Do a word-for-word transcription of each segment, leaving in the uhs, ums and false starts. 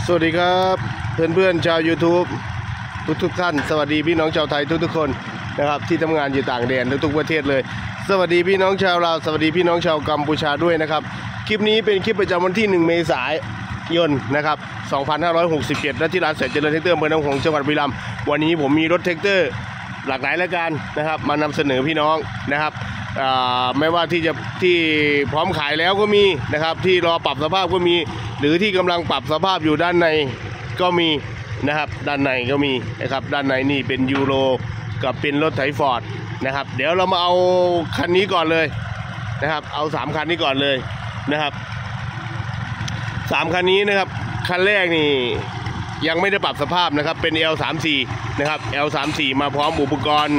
สวัสดีครับเพื่อนๆชาว YouTube ทุกทุกท่านสวัสดีพี่น้องชาวไทยทุกๆคนนะครับที่ทำงานอยู่ต่างแดนทุกๆประเทศเลยสวัสดีพี่น้องชาวลาวสวัสดีพี่น้องชาวกัมพูชาด้วยนะครับคลิปนี้เป็นคลิปประจำวันที่หนึ่งเมษายนนะครับสองพันห้าร้อยหกสิบเจ็ดณที่ร้านแสนเจริญแท็กเตอร์อำเภอหนองหงส์จังหวัดบุรีรัมย์วันนี้ผมมีรถแท็กเตอร์หลากหลายรายการนะครับมานำเสนอพี่น้องนะครับไม่ว่าที่จะที่พร้อมขายแล้วก็มีนะครับที่รอปรับสภาพก็มีหรือที่กำลังปรับสภาพอยู่ด้านในก็มีนะครับด้านในก็มีนะครับด้านในนี่เป็นยูโรกับเป็นรถไถฟอร์ดนะครับเดี๋ยวเรามาเอาคันนี้ก่อนเลยนะครับเอาสามคันนี้ก่อนเลยนะครับสามคันนี้นะครับคันแรกนี่ยังไม่ได้ปรับสภาพนะครับเป็น แอล สามสิบสี่ นะครับ แอล สามสิบสี่ มาพร้อมอุปกรณ์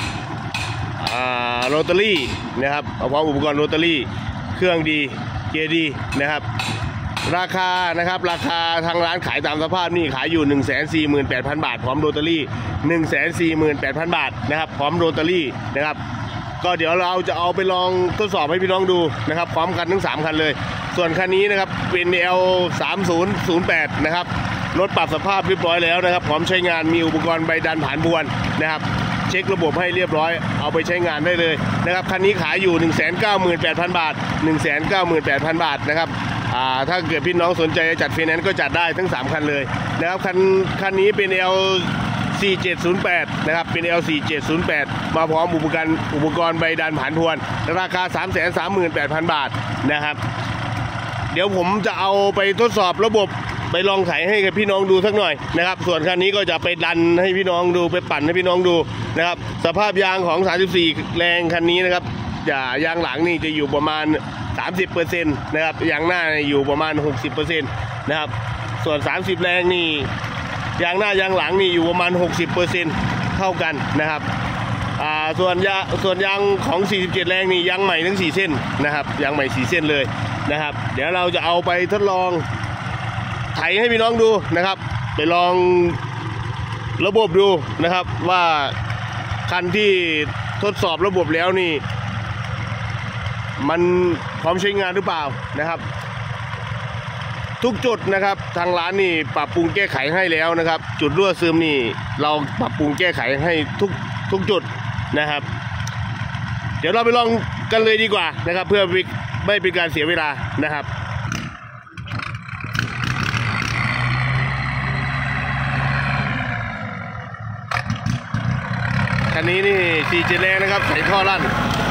โรตารี่นะครับมาพร้อมอุปกรณ์โรตารี่เครื่องดีเกียร์ดีนะครับราคานะครับราคาทางร้านขายตามสภาพนี่ขายอยู่ หนึ่งแสนสี่หมื่นแปดพัน บาทพร้อมโรตารี่ หนึ่งแสนสี่หมื่นแปดพัน บาทนะครับพร้อมโรตารี่นะครับก็เดี๋ยวเราจะเอาไปลองทดสอบให้พี่น้องดูนะครับพร้อมกันทั้งสามคันเลยส่วนคันนี้นะครับเป็น แอล สามศูนย์ศูนย์แปด นะครับรถปรับสภาพเรียบร้อยแล้วนะครับพร้อมใช้งานมีอุปกรณ์ใบดันผ่านพวนนะครับเช็คระบบให้เรียบร้อยเอาไปใช้งานได้เลยนะครับคันนี้ขายอยู่ หนึ่งแสนเก้าหมื่นแปดพัน บาท หนึ่งแสนเก้าหมื่นแปดพัน บาทนะครับอ่าถ้าเกิดพี่น้องสนใจจะจัดไฟแนนซ์ก็จัดได้ทั้งสามคันเลยนะครับคันคันนี้เป็น แอล สี่เจ็ดศูนย์แปด นะครับเป็น แอล สี่เจ็ดศูนย์แปด มาพร้อมอุปกรณ์อุปกรณ์ใบดันผ่านพวนราคา สามแสนสามหมื่นแปดพัน บาทนะครับเดี๋ยวผมจะเอาไปทดสอบระบบไปลองไถให้กับพี่น้องดูสักหน่อยนะครับส่วนคันนี้ก็จะไปดันให้พี่น้องดูไปปั่นให้พี่น้องดูนะครับสภาพยางของสามสิบสี่แรงคันนี้นะครับอย่ายางหลังนี่จะอยู่ประมาณ สามสิบเปอร์เซ็นต์ นะครับยางหน้าอยู่ประมาณ หกสิบเปอร์เซ็นต์ นะครับส่วนสามสิบแรงนี่ยางหน้ายางหลังนี่อยู่ประมาณ หกสิบเปอร์เซ็นต์ เท่ากันนะครับอ่าส่วนยาส่วนยางของสี่สิบเจ็ดแรงนี่ยางใหม่ทั้งสี่เส้นนะครับยางใหม่สี่เส้นเลยนะครับเดี๋ยวเราจะเอาไปทดลองไถให้พี่น้องดูนะครับไปลองระบบดูนะครับว่าคันที่ทดสอบระบบแล้วนี่มันพร้อมใช้งานหรือเปล่านะครับทุกจุดนะครับทางร้านนี่ปรับปรุงแก้ไขให้แล้วนะครับจุดรั่วซึมนี่เราปรับปรุงแก้ไขให้ทุกทุกจุดนะครับเดี๋ยวเราไปลองกันเลยดีกว่านะครับเพื่อไม่เป็นการเสียเวลานะครับคันนี้นี่สี่เจ็ดแรงนะครับใส่ท่อลั่น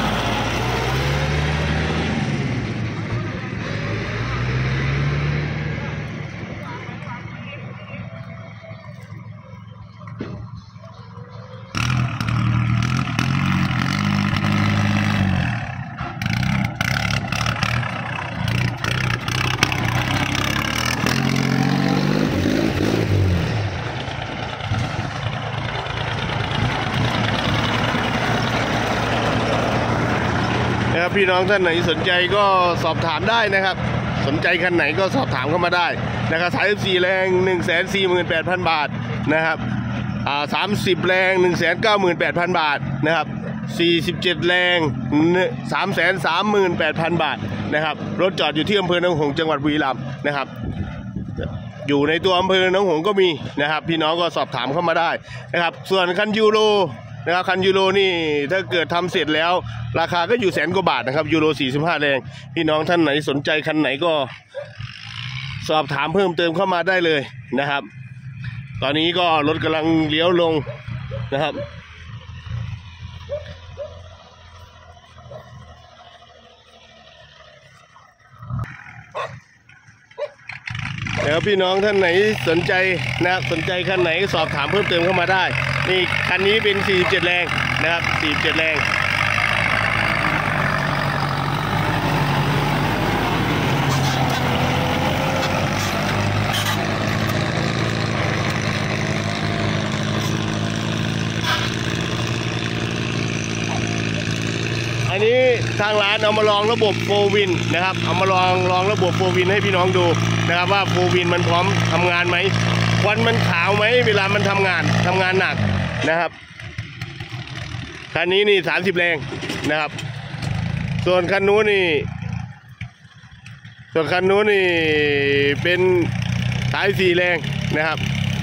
พี่น้องท่านไหนสนใจก็สอบถามได้นะครับสนใจคันไหนก็สอบถามเข้ามาได้นะครับสามสิบสี่แรง หนึ่งแสนสี่หมื่นแปดพัน บาทนะครับอ่าสามสิบแรง หนึ่งแสนเก้าหมื่นแปดพัน บาทนะครับสี่สิบเจ็ดแรง สามแสนสามหมื่นแปดพัน บาทนะครับรถจอดอยู่ที่อำเภอหนองหงส์จังหวัดบุรีรัมย์นะครับอยู่ในตัวอำเภอหนองหงส์ก็มีนะครับพี่น้องก็สอบถามเข้ามาได้นะครับส่วนคันยูโรนะครับคันยูโรนี่ถ้าเกิดทำเสร็จแล้วราคาก็อยู่แสนกว่าบาทนะครับยูโรสี่สิบห้าแรงพี่น้องท่านไหนสนใจคันไหนก็สอบถามเพิ่มเติมเข้ามาได้เลยนะครับตอนนี้ก็รถกำลังเลี้ยวลงนะครับเดี๋ยวพี่น้องท่านไหนสนใจนะครับสนใจคันไหนสอบถามเพิ่มเติมเข้ามาได้นี่คันนี้เป็นสี่สิบเจ็ดแรงนะครับสี่สิบเจ็ดแรงอันนี้ทางร้านเอามาลองระบบโฟวินนะครับเอามาลองลองระบบโฟวินให้พี่น้องดูนะครับว่าโฟวินมันพร้อมทำงานไหมควันมันขาวไหมเวลามันทำงานทำงานหนักนะครับคันนี้นี่สามสิบแรงนะครับส่วนคันนู้นนี่ส่วนคันนู้นนี่เป็นสามสิบสี่แรงนะครับ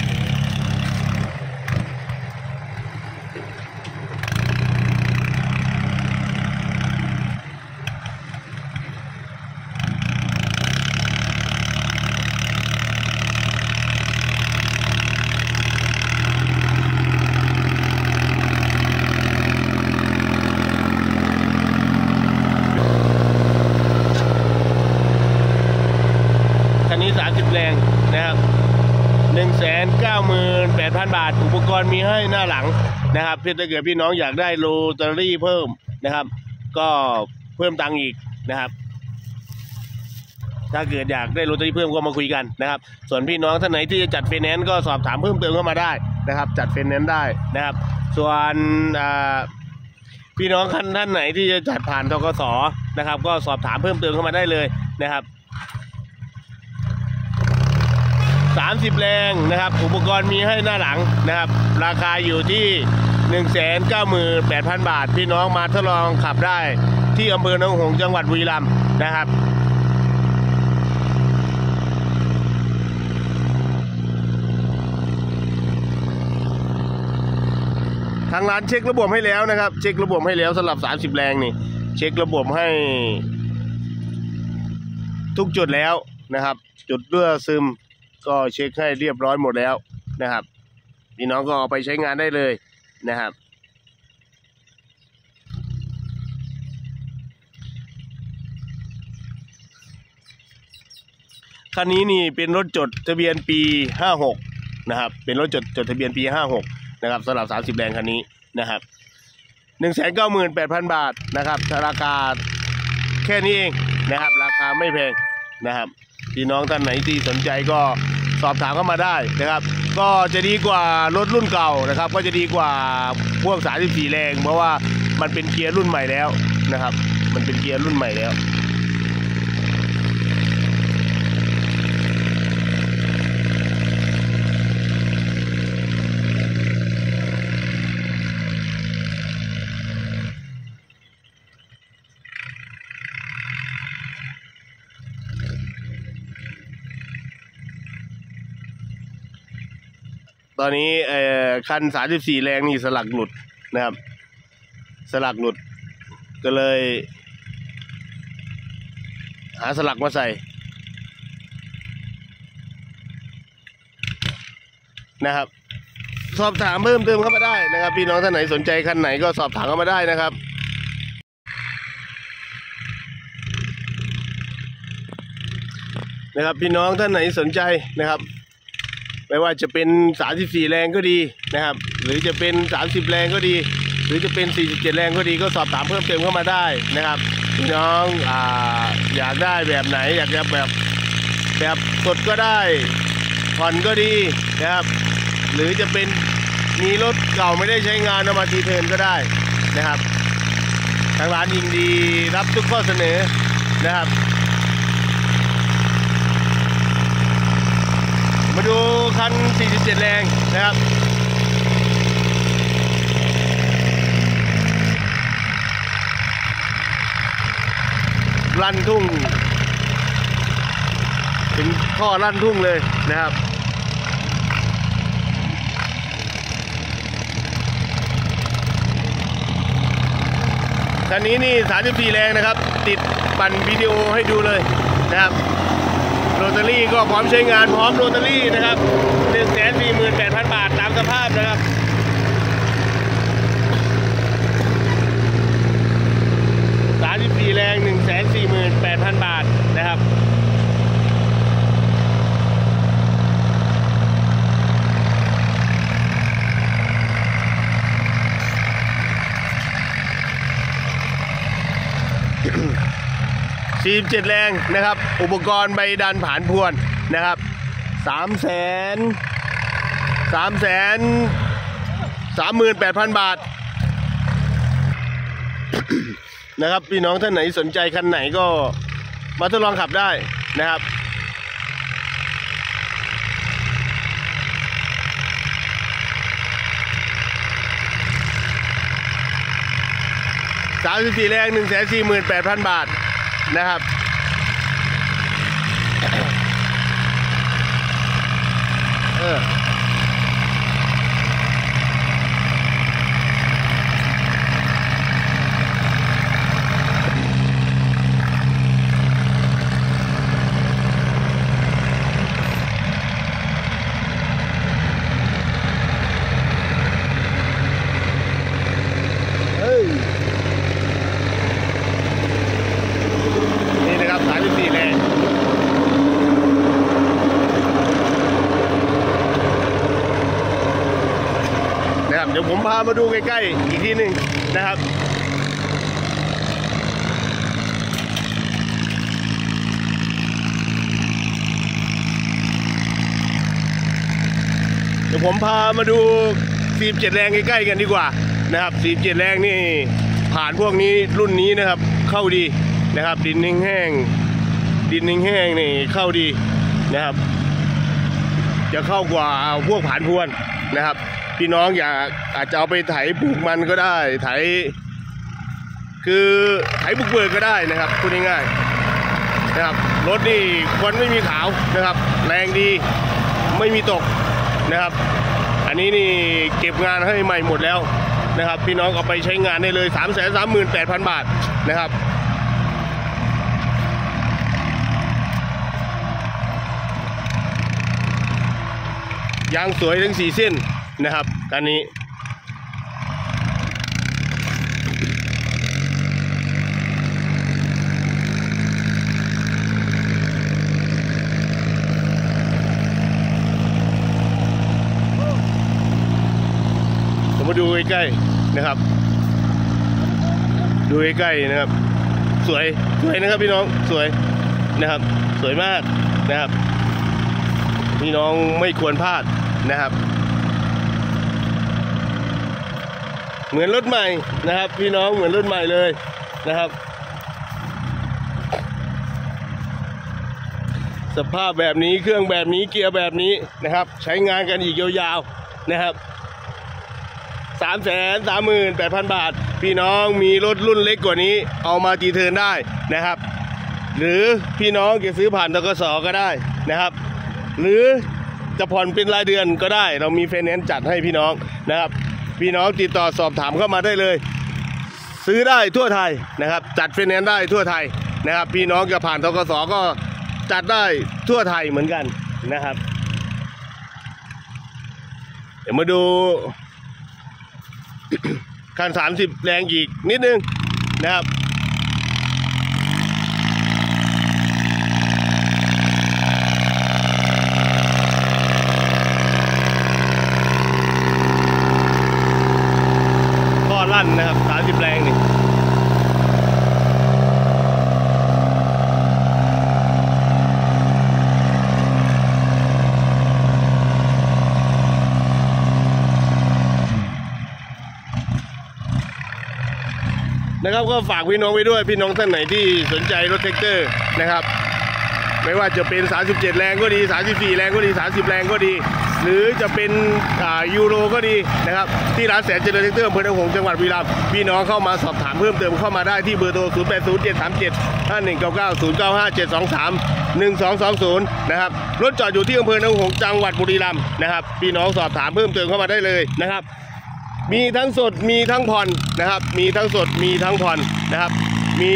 สามสิบแรงนะครับ หนึ่งแสนเก้าหมื่นแปดพัน บาทอุปกรณ์มีให้หน้าหลังนะครับเพื่อถ้าเกิดพี่น้องอยากได้โรตารี่เพิ่มนะครับก็เพิ่มตังค์อีกนะครับถ้าเกิดอยากได้โรตารี่เพิ่มก็มาคุยกันนะครับส่วนพี่น้องท่านไหนที่จะจัดไฟแนนซ์ก็สอบถามเพิ่มเติมเข้ามาได้นะครับจัดไฟแนนซ์ได้นะครับส่วนพี่น้องท่านไหนที่จะจัดผ่านธกส.นะครับก็สอบถามเพิ่มเติมเข้ามาได้เลยนะครับสามสิบแรงนะครับอุปกรณ์มีให้หน้าหลังนะครับราคาอยู่ที่ หนึ่งแสนเก้าหมื่นแปดพัน บาทพี่น้องมาทดลองขับได้ที่อำเภอหนองหงส์จังหวัดบุรีรัมย์นะครับทางร้านเช็คระบบให้แล้วนะครับเช็คระบบให้แล้วสำหรับสามสิบแรงนี่เช็คระบบให้ทุกจุดแล้วนะครับจุดเลือดซึมก็เช็คให้เรียบร้อยหมดแล้วนะครับพี่น้องก็เอาไปใช้งานได้เลยนะครับคันนี้นี่เป็นรถจดทะเบียนปีห้าหกนะครับเป็นรถจดจดทะเบียนปีห้าหกนะครับสำหรับสามสิบแรงคันนี้นะครับ หนึ่งแสนเก้าหมื่นแปดพัน บาทนะครับราคาแค่นี้เองนะครับราคาไม่แพงนะครับพี่น้องท่านไหนที่สนใจก็สอบถามเข้ามาได้นะครับก็จะดีกว่ารถรุ่นเก่านะครับก็จะดีกว่าพวกสามสิบสี่แรงเพราะว่ามันเป็นเกียร์รุ่นใหม่แล้วนะครับมันเป็นเกียร์รุ่นใหม่แล้วตอนนี้เอ่อคันสามสิบสี่แรงนี่สลักหลุดนะครับสลักหลุดก็เลยหาสลักมาใส่นะครับสอบถามเพิ่มเติมเข้ามาได้นะครับพี่น้องท่านไหนสนใจคันไหนก็สอบถามเข้ามาได้นะครับนะครับพี่น้องท่านไหนสนใจนะครับไม่ว่าจะเป็นสามสิบสี่แรงก็ดีนะครับหรือจะเป็นสามสิบแรงก็ดีหรือจะเป็นสี่สิบเจ็ดแรงก็ดีก็สอบถามเพิ่มเติมเข้ามาได้นะครับพี่น้องอ่าอยากได้แบบไหนอยากจะแบบแบบสดก็ได้ผ่อนก็ดีนะครับหรือจะเป็นมีรถเก่าไม่ได้ใช้งานเอามาทีเทิร์นก็ได้นะครับทางร้านยินดีรับทุกข้อเสนอนะครับมาดูคันสี่สิบเจ็ดแรงนะครับลั่นทุ่งเป็นข้อลั่นทุ่งเลยนะครับคันนี้นี่สามสิบสี่แรงนะครับติดปั่นวิดีโอให้ดูเลยนะครับโรตารี่ก็พร้อมใช้งานพร้อมโรตารี่นะครับ หนึ่งแสนสี่หมื่นแปดพัน บาทตามสภาพนะครับสามสิบสี่แรง หนึ่งแสนสี่หมื่นแปดพัน บาทนะครับสี่สิบเจ็ดแรงนะครับอุปกรณ์ใบดันผานพวนนะครับสามแสนสามแสนสามหมื่นแปดพันบาทนะครับพี่น้องท่านไหนสนใจคันไหนก็มาทดลองขับได้นะครับสามสิบสี่แรง หนึ่งแสนสี่หมื่นแปดพัน บาทนะครับเออนี่นะครับสามสิบสี่แรงนะครับเดี๋ยวผมพามาดูใกล้ๆอีกทีหนึ่งนะครับเดี๋ยวผมพามาดูสี่สิบเจ็ดแรงใกล้ๆกันดีกว่านะครับสี่สิบเจ็ดแรงนี่ผ่านพวกนี้รุ่นนี้นะครับเข้าดีนะครับดินแห้งๆดินแห้งๆนี่เข้าดีนะครับจะเข้ากว่าพวกผ่านพวนนะครับพี่น้องอยากอาจจะเอาไปไถปลูกมันก็ได้ไถคือไถบุกเบิกก็ได้นะครับพูดง่ายๆนะครับรถนี่ควันไม่มีขาวนะครับแรงดีไม่มีตกนะครับอันนี้นี่เก็บงานให้ใหม่หมดแล้วนะครับพี่น้องเอาไปใช้งานได้เลย สามแสนสามหมื่นแปดพัน บาทนะครับยางสวยทั้งสี่เส้นนะครับคันนี้ผมมาดูใกล้ๆนะครับดูใกล้ๆนะครับสวยสวยนะครับพี่น้องสวยนะครับสวยมากนะครับพี่น้องไม่ควรพลาดนะครับเหมือนรถใหม่นะครับพี่น้องเหมือนรถใหม่เลยนะครับสภาพแบบนี้เครื่องแบบนี้เกียร์แบบนี้นะครับใช้งานกันอีกยาวๆนะครับ สามแสนสามหมื่นแปดพัน บาทพี่น้องมีรถรุ่นเล็กกว่านี้เอามาจีเทิร์นได้นะครับหรือพี่น้องจะซื้อผ่านธกส.ก็ได้นะครับหรือจะผ่อนเป็นรายเดือนก็ได้เรามีไฟแนนซ์จัดให้พี่น้องนะครับพี่น้องติดต่อสอบถามเข้ามาได้เลยซื้อได้ทั่วไทยนะครับจัดไฟแนนซ์ได้ทั่วไทยนะครับพี่น้องจะผ่านธกส.ก็จัดได้ทั่วไทยเหมือนกันนะครับเดี๋ยวมาดูคันสามสิบแรงอีกนิดนึงนะครับก็ลั่นนะครับสามสิบแรงนี่นะครับก็ฝากพี่น้องไว้ด้วยพี่น้องท่านไหนที่สนใจรถแท็กเตอร์นะครับไม่ว่าจะเป็นสามสิบเจ็ดแรงก็ดีสามสิบสี่แรงก็ดีสามสิบแรงก็ดีหรือจะเป็นอ่ายูโรก็ดีนะครับที่ร้านแสนเจริญแท็กเตอร์อำเภอหนองหงส์จังหวัดบุรีรัมย์พี่น้องเข้ามาสอบถามเพิ่มเติมเข้ามาได้ที่เบอร์โทรศูนย์ แปด ศูนย์ เจ็ด สาม เจ็ด ห้า หนึ่ง เก้า เก้า ศูนย์ เก้า ห้า เจ็ด สอง สาม หนึ่ง สอง สอง ศูนย์นะครับรถจอดอยู่ที่อำเภอหนองหงส์จังหวัดบุรีรัมย์นะครับพี่น้องสอบถามเพิ่มเติมเข้ามาได้เลยนะครับมีทั้งสดมีทั้งผ่อนนะครับมีทั้งสดมีทั้งผ่อนนะครับมี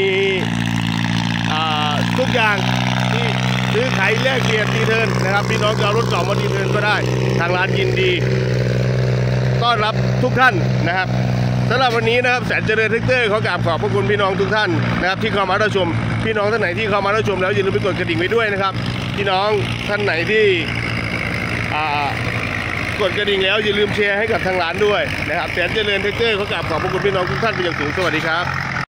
ทุกอย่างที่ซื้อขายแลกเปลี่ยนดีเทิร์นนะครับพี่น้องจะเอารถเก่ามาดีเทิร์นก็ได้ทางร้านยินดีต้อนรับทุกท่านนะครับสำหรับวันนี้นะครับแสนเจริญแท็กเตอร์ขอกราบขอบพระคุณพี่น้องทุกท่านนะครับที่เข้ามารับชมพี่น้องท่านไหนที่เข้ามารับชมแล้วอย่าลืมไปกดกระดิ่งไว้ด้วยนะครับพี่น้องท่านไหนที่กดกระดิ่งแล้วอย่าลืมแชร์ให้กับทางร้านด้วยนะครับแสนเจริญแท็กเตอร์ขอกราบขอบพระคุณพี่น้องทุกท่านเป็นอย่างสูงสวัสดีครับ